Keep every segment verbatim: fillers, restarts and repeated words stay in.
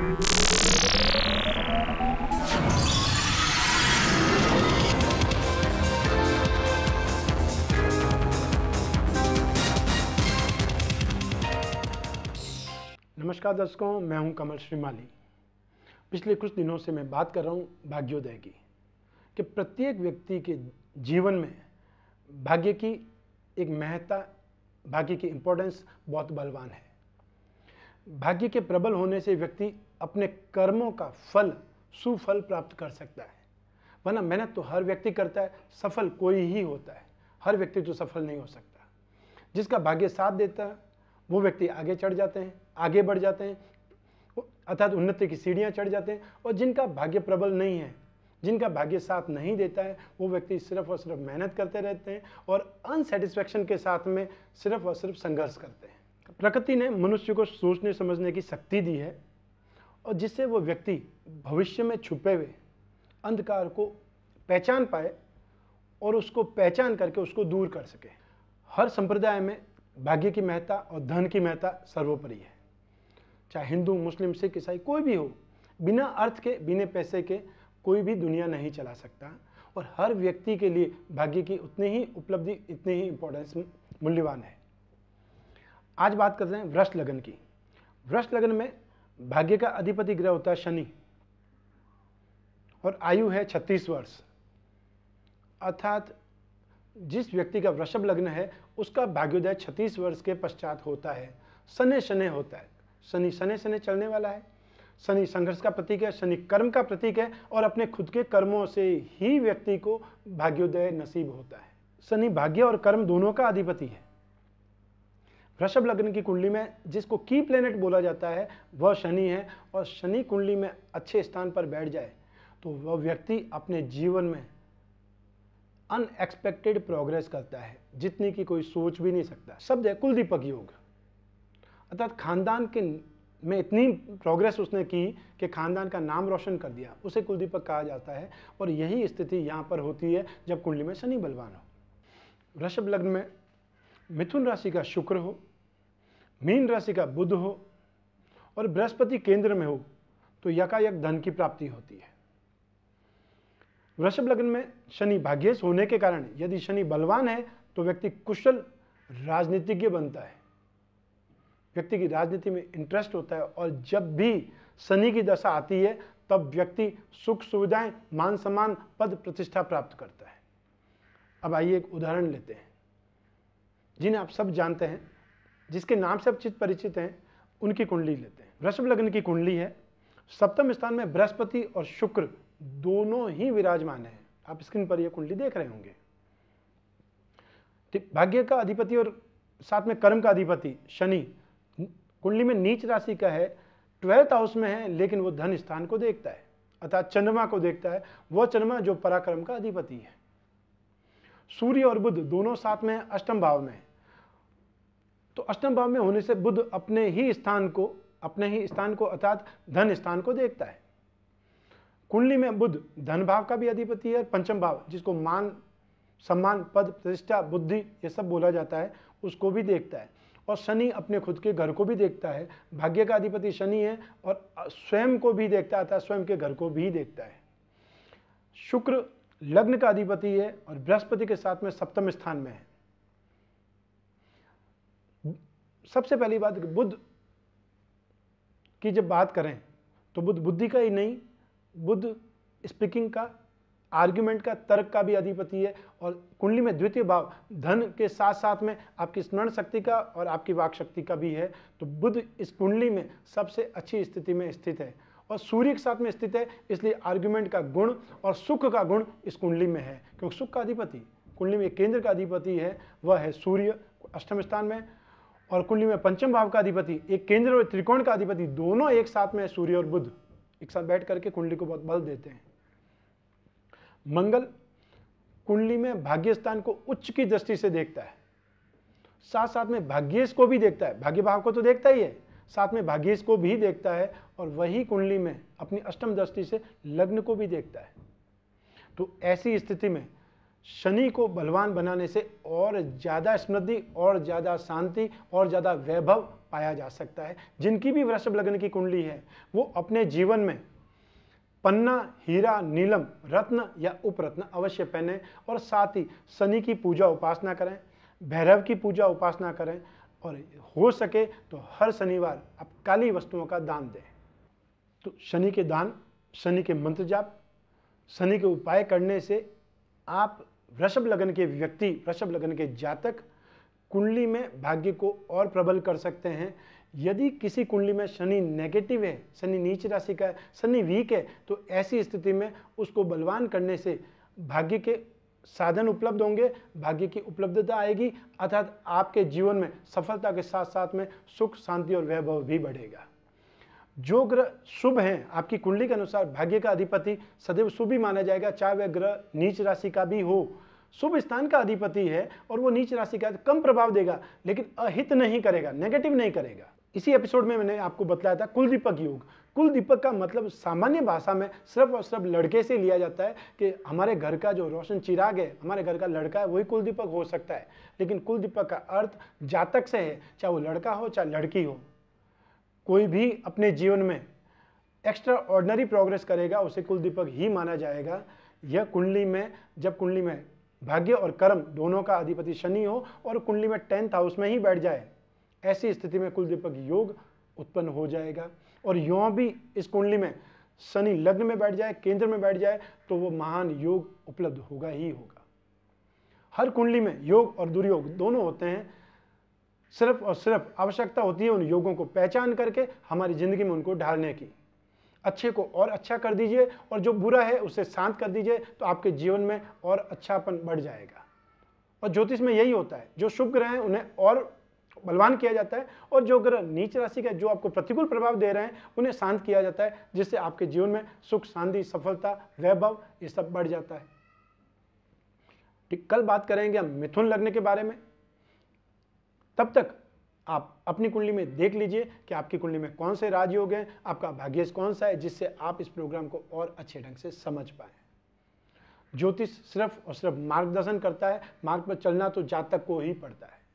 नमस्कार दर्शकों, मैं हूं कमल श्रीमाली। पिछले कुछ दिनों से मैं बात कर रहा हूं भाग्योदय की, कि प्रत्येक व्यक्ति के जीवन में भाग्य की एक महत्ता, भाग्य की इंपॉर्टेंस बहुत बलवान है। भाग्य के प्रबल होने से व्यक्ति अपने कर्मों का फल, सुफल प्राप्त कर सकता है। वरना मेहनत तो हर व्यक्ति करता है, सफल कोई ही होता है। हर व्यक्ति तो सफल नहीं हो सकता। जिसका भाग्य साथ देता है वो व्यक्ति आगे चढ़ जाते हैं, आगे बढ़ जाते हैं, अर्थात उन्नति की सीढ़ियां चढ़ जाते हैं। और जिनका भाग्य प्रबल नहीं है, जिनका भाग्य साथ नहीं देता है, वो व्यक्ति सिर्फ और सिर्फ मेहनत करते रहते हैं और अनसेटिस्फैक्शन के साथ में सिर्फ और सिर्फ संघर्ष करते हैं। प्रकृति ने मनुष्य को सोचने समझने की शक्ति दी है, और जिससे वो व्यक्ति भविष्य में छुपे हुए अंधकार को पहचान पाए और उसको पहचान करके उसको दूर कर सके। हर संप्रदाय में भाग्य की महत्ता और धन की महत्ता सर्वोपरि है। चाहे हिंदू, मुस्लिम, सिख, ईसाई कोई भी हो, बिना अर्थ के, बिना पैसे के कोई भी दुनिया नहीं चला सकता। और हर व्यक्ति के लिए भाग्य की उतनी ही उपलब्धि, इतनी ही इंपॉर्टेंस मूल्यवान है। आज बात करते हैं वृष लग्न की। वृष लग्न में भाग्य का अधिपति ग्रह होता है शनि, और आयु है छत्तीस वर्ष। अर्थात जिस व्यक्ति का वृषभ लग्न है उसका भाग्योदय छत्तीस वर्ष के पश्चात होता है। शनि शनि होता है, शनि शनि शनि चलने वाला है। शनि संघर्ष का प्रतीक है, शनि कर्म का प्रतीक है, और अपने खुद के कर्मों से ही व्यक्ति को भाग्योदय नसीब होता है। शनि भाग्य और कर्म दोनों का अधिपति है। वृषभ लग्न की कुंडली में जिसको की प्लेनेट बोला जाता है वह शनि है, और शनि कुंडली में अच्छे स्थान पर बैठ जाए तो वह व्यक्ति अपने जीवन में अनएक्सपेक्टेड प्रोग्रेस करता है, जितनी की कोई सोच भी नहीं सकता। शब्द है कुलदीपक योग, अर्थात खानदान के में इतनी प्रोग्रेस उसने की कि खानदान का नाम रोशन कर दिया, उसे कुलदीपक कहा जाता है। और यही स्थिति यहाँ पर होती है जब कुंडली में शनि बलवान हो। वृषभ लग्न में मिथुन राशि का शुक्र हो, मीन राशि का बुध हो और बृहस्पति केंद्र में हो तो यकायक धन की प्राप्ति होती है। वृषभ लग्न में शनि भाग्येश होने के कारण यदि शनि बलवान है तो व्यक्ति कुशल राजनीतिज्ञ बनता है। व्यक्ति की राजनीति में इंटरेस्ट होता है, और जब भी शनि की दशा आती है तब व्यक्ति सुख सुविधाएं, मान सम्मान, पद प्रतिष्ठा प्राप्त करता है। अब आइए एक उदाहरण लेते हैं जिन्हें आप सब जानते हैं, जिसके नाम से आप चित परिचित हैं, उनकी कुंडली लेते हैं। वृषभ लग्न की कुंडली है, सप्तम स्थान में बृहस्पति और शुक्र दोनों ही विराजमान है। आप स्क्रीन पर यह कुंडली देख रहे होंगे। भाग्य का अधिपति और साथ में कर्म का अधिपति शनि कुंडली में नीच राशि का है, ट्वेल्थ हाउस में है, लेकिन वो धन स्थान को देखता है, अर्थात चंद्रमा को देखता है। वह चंद्रमा जो पराक्रम का अधिपति है। सूर्य और बुध दोनों साथ में अष्टम भाव में है, तो अष्टम भाव में होने से बुध अपने ही स्थान को अपने ही स्थान को अर्थात धन स्थान को देखता है। कुंडली में बुध धन भाव का भी अधिपति है, पंचम भाव जिसको मान सम्मान, पद प्रतिष्ठा, बुद्धि ये सब बोला जाता है, उसको भी देखता है। और शनि अपने खुद के घर को भी देखता है। भाग्य का अधिपति शनि है और स्वयं को भी देखता है, स्वयं के घर को भी देखता है। शुक्र लग्न का अधिपति है और बृहस्पति के साथ में सप्तम स्थान में है। सबसे पहली बात, बुध की जब बात करें तो बुध बुद्धि का ही नहीं, बुध स्पीकिंग का, आर्ग्यूमेंट का, तर्क का भी अधिपति है। और कुंडली में द्वितीय भाव धन के साथ साथ में आपकी स्मरण शक्ति का और आपकी वाक शक्ति का भी है। तो बुध इस कुंडली में सबसे अच्छी स्थिति में स्थित है, और सूर्य के साथ में स्थित है, इसलिए आर्ग्यूमेंट का गुण और सुख का गुण इस कुंडली में है। क्योंकि सुख का अधिपति कुंडली में केंद्र का अधिपति है, वह है सूर्य अष्टम स्थान में, और कुंडली में पंचम भाव का अधिपति एक केंद्र और त्रिकोण का अधिपति दोनों एक साथ में, सूर्य और बुध एक साथ बैठ करके कुंडली को बहुत बल देते हैं। मंगल कुंडली में भाग्य स्थान को उच्च की दृष्टि से देखता है, साथ साथ में भाग्येश को भी देखता है। भाग्य भाव को तो देखता ही है, साथ में भाग्येश को भी देखता है, और वही कुंडली में अपनी अष्टम दृष्टि से लग्न को भी देखता है। तो ऐसी स्थिति में शनि को बलवान बनाने से और ज़्यादा समृद्धि और ज़्यादा शांति और ज़्यादा वैभव पाया जा सकता है। जिनकी भी वृषभ लग्न की कुंडली है वो अपने जीवन में पन्ना, हीरा, नीलम, रत्न या उपरत्न अवश्य पहने और साथ ही शनि की पूजा उपासना करें, भैरव की पूजा उपासना करें और हो सके तो हर शनिवार आप काली वस्तुओं का दान दें। तो शनि के दान, शनि के मंत्र जाप, शनि के उपाय करने से आप वृषभ लग्न के व्यक्ति, वृषभ लग्न के जातक कुंडली में भाग्य को और प्रबल कर सकते हैं। यदि किसी कुंडली में शनि नेगेटिव है, शनि नीच राशि का है, शनि वीक है, तो ऐसी स्थिति में उसको बलवान करने से भाग्य के साधन उपलब्ध होंगे, भाग्य की उपलब्धता आएगी, अर्थात आपके जीवन में सफलता के साथ साथ में सुख, शांति और वैभव भी बढ़ेगा। जो ग्रह शुभ हैं आपकी कुंडली के अनुसार, भाग्य का अधिपति सदैव शुभ ही माना जाएगा, चाहे वह ग्रह नीच राशि का भी हो। शुभ स्थान का अधिपति है और वो नीच राशि का कम प्रभाव देगा, लेकिन अहित नहीं करेगा, नेगेटिव नहीं करेगा। इसी एपिसोड में मैंने आपको बतलाया था कुल दीपक योग। कुल दीपक का मतलब सामान्य भाषा में सिर्फ और सिर्फ लड़के से लिया जाता है कि हमारे घर का जो रोशन चिराग है, हमारे घर का लड़का है, वही कुल दीपक हो सकता है। लेकिन कुल दीपक का अर्थ जातक से है, चाहे वो लड़का हो चाहे लड़की हो। कोई भी अपने जीवन में एक्स्ट्रा ऑर्डिनरी प्रोग्रेस करेगा उसे कुल दीपक ही माना जाएगा। यह कुंडली में, जब कुंडली में भाग्य और कर्म दोनों का अधिपति शनि हो और कुंडली में टेंथ हाउस में ही बैठ जाए, ऐसी स्थिति में कुल दीपक योग उत्पन्न हो जाएगा। और यों भी इस कुंडली में शनि लग्न में बैठ जाए, केंद्र में बैठ जाए, तो वो महान योग उपलब्ध होगा ही होगा। हर कुंडली में योग और दुर्योग दोनों होते हैं। सिर्फ और सिर्फ आवश्यकता होती है उन योगों को पहचान करके हमारी जिंदगी में उनको ढालने की। अच्छे को और अच्छा कर दीजिए और जो बुरा है उसे शांत कर दीजिए, तो आपके जीवन में और अच्छापन बढ़ जाएगा। और ज्योतिष में यही होता है, जो शुभ ग्रह हैं उन्हें और बलवान किया जाता है और जो ग्रह नीच राशि का जो आपको प्रतिकूल प्रभाव दे रहे हैं उन्हें शांत किया जाता है, जिससे आपके जीवन में सुख, शांति, सफलता, वैभव ये सब बढ़ जाता है। ठीक, कल बात करेंगे हम मिथुन लग्न के बारे में। तब तक आप अपनी कुंडली में देख लीजिए कि आपकी कुंडली में कौन से राजयोग हैं, आपका भाग्य कौन सा है, जिससे आप इस प्रोग्राम को और अच्छे ढंग से समझ पाए। ज्योतिष सिर्फ और सिर्फ मार्गदर्शन करता है, मार्ग पर चलना तो जातक को ही पड़ता है।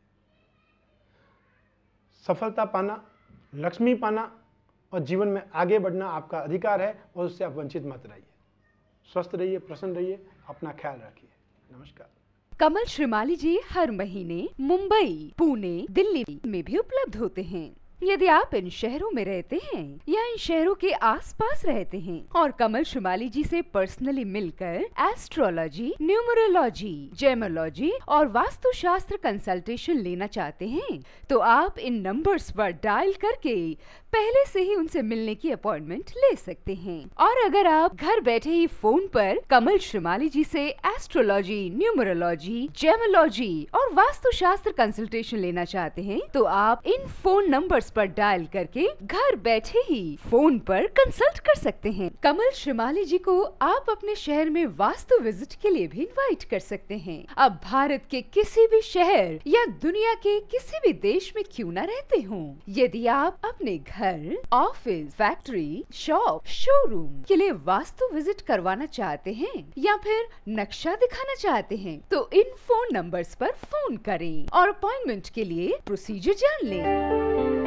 सफलता पाना, लक्ष्मी पाना और जीवन में आगे बढ़ना आपका अधिकार है और उससे आप वंचित मत रहिए। स्वस्थ रहिए, प्रसन्न रहिए, अपना ख्याल रखिए। नमस्कार। कमल श्रीमाली जी हर महीने मुंबई, पुणे, दिल्ली में भी उपलब्ध होते हैं। यदि आप इन शहरों में रहते हैं या इन शहरों के आसपास रहते हैं और कमल श्रीमाली जी से पर्सनली मिलकर एस्ट्रोलॉजी, न्यूमरोलॉजी, जेमोलॉजी और वास्तुशास्त्र कंसल्टेशन लेना चाहते हैं, तो आप इन नंबर्स पर डायल करके पहले से ही उनसे मिलने की अपॉइंटमेंट ले सकते हैं। और अगर आप घर बैठे ही फोन पर कमल श्रीमाली जी से एस्ट्रोलॉजी, न्यूमरोलॉजी, जेमोलॉजी और वास्तुशास्त्र कंसल्टेशन लेना चाहते हैं, तो आप इन फोन नंबर्स पर डायल करके घर बैठे ही फोन पर कंसल्ट कर सकते हैं। कमल श्रीमाली जी को आप अपने शहर में वास्तु विजिट के लिए भी इनवाइट कर सकते हैं। अब भारत के किसी भी शहर या दुनिया के किसी भी देश में क्यों न रहते हों, यदि आप अपने घर, ऑफिस, फैक्ट्री, शॉप, शोरूम के लिए वास्तु विजिट करवाना चाहते हैं या फिर नक्शा दिखाना चाहते हैं, तो इन फोन नंबर्स पर फोन करें और अपॉइंटमेंट के लिए प्रोसीजर जान लें।